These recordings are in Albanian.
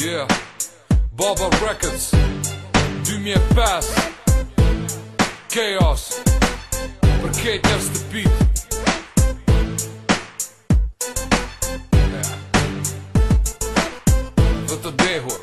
Yeah, Baba Records 2005 KAOS Për kejt njerëz të pit Dhe të dehur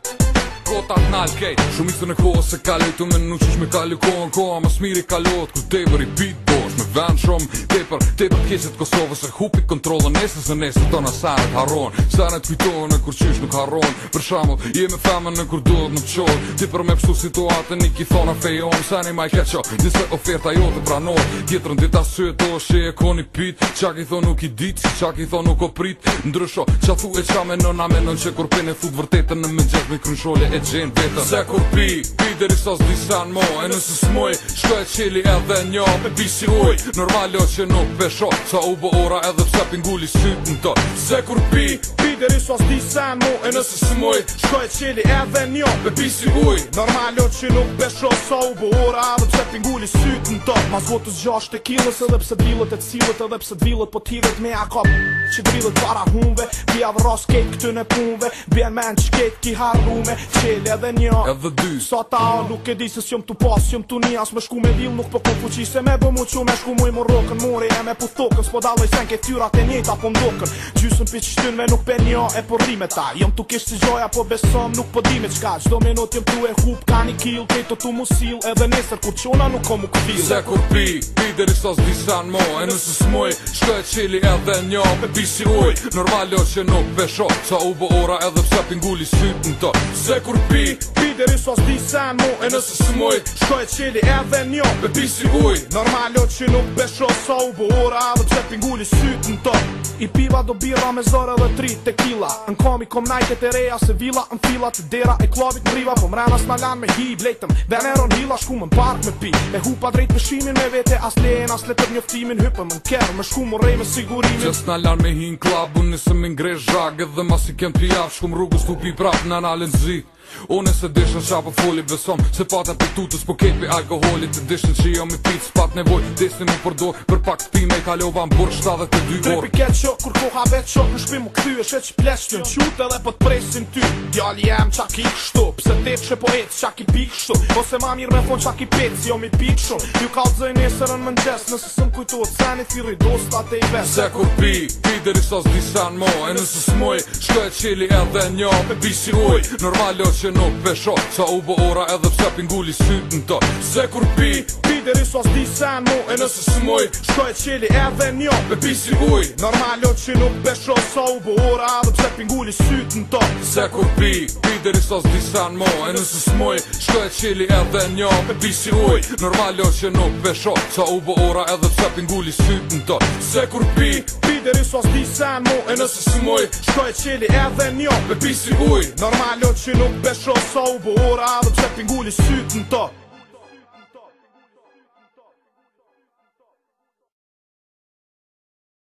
Gotat n'al kejt Shumicën e kohës se kalejtu me nuqish me kalu kohën koha mas miri kalot Ku tepër i pit bosh me vend shumë Tepër t'keqet Kosovës e hupi kontrolën nesës në nesër tona sanet harron Sanet kujtohen e kur qysh nuk harron Për shamull, jemi femën në kur duhet nuk qor Ti për me pështu situatën i ki thona fejon Sani ma i keqo, dise oferta jo të pranor Tjetërën dit asyet o she e koni pit Qa ki thon nuk i dit, si qa ki thon nuk o prit Ndrysho, qa thu e qa menon a menon që kur pene thut vërtetën në mëngjes me krynshole e gjen vetën Se kur pi deri sa s'di sen mo E nëse s'moj, shko e qeli edhe njo Me pi si uj, normalo që nuk pesho Sa u bo ora edhe pse pingulli syt në to Se kur pi deri sa s'di sen mo E nëse s'moj, shko e qeli edhe njo Me pi si uj, normalo që nuk pesho Sa u bo ora edhe pse pingulli syt në to Mas votës 6 kilës edhe pse t'vilët e t'silët Edhe pse t'vilët po t'hidhet me akop Që t'vilët para humve Pia vëras kejt këtë në punve Bien men që kejt ki harrume Qeli edhe njo edhe dy Sa ta nuk e di se s'jom t'u pas, s'jom t'u një As me shku me dil nuk po kom fuqi Se me bë mu që me shku mu i morokën Mori e me puthokën S'po daloj sen ke tyrat e njejta po ndokën Gjysën pi qështyn me nuk pe njo e po rime ta Jom t'u kish si gjoja po besom nuk po di me qka Gjdo minut jom t'u e hup ka një kill Kejto t'u musil edhe nesër kur qona nuk kom u këfil Se kur pi deri sa s'di sen mo E nëse s'moj, shko e qeli edhe njo Me pi si uj, normalo që nuk pesho Sa u bo ora edhe pse pingulli syt në to Se kur pi deri sa s'di sen mo E nëse s'moj, shko e qeli edhe njo Me pi si uj, normalo që nuk pesho Sa u bo ora edhe pse pingulli syt në to I piva do birra me zore dhe 3 tequila Në komi kom najtet e reja se vila Në fila të dera e klobit në riva Po mrena s'nagan me hi blejtëm Veneron hila shku më n'park me pi E hupa drejt me shimin me vete As lehen as letër njoftimin Hypën më n'kerë me shku më rej me sigurimin Qës n'alan me hi n'klab Unë nisë me ngrej zhag Edhe mas i kem t'jaf Shku m'rrugës t'u pi prap në analin zi Unë se dishën qa po foli besom Se pata për tutës po kepi alkoholit Të dishën që jo me pit s'pat nevoj Desni mu përdor për pak t'pime I kalova m'bur 72 orë Trepi ketë qo kur koha vetë qo Në shpi mu këthy e shet që pleshtjën Qut edhe po t'presin ty Djali jem qa ki kështu Pse tepshe po ec qa ki pik kështu Ose ma mirë me thon qa ki pec Jo mi pik shumë Ju ka t'zëj nesërën më n'gjes Nëse sëm kujtuat seni thiri dostat e I ves Se kur pi deri sa s'di sen mo E nëse s'moj shko e qeli edhe njo Me pi si uj normalo që nuk pesho Sa u bo ora edhe pse pingulli syt në to Se kur pi deri sa s'di sen mo E nëse s'moj shko e qeli edhe njo Me pi si uj normalo që nuk pesho Sa u bo ora edhe pse pingulli syt në to Se kur pi deri sa s'di sen mo E nëse s'moj shko e qeli edhe njo Me pi si uj normalo që nuk pesho Sa u bo ora edhe pse pingulli syt në to Se kur pi deri sa s'di sen mo E nëse s'moj shko e qeli edhe njo Me pi si uj normalo që nuk pesho Sa u bo ora edhe pse pingulli syt në to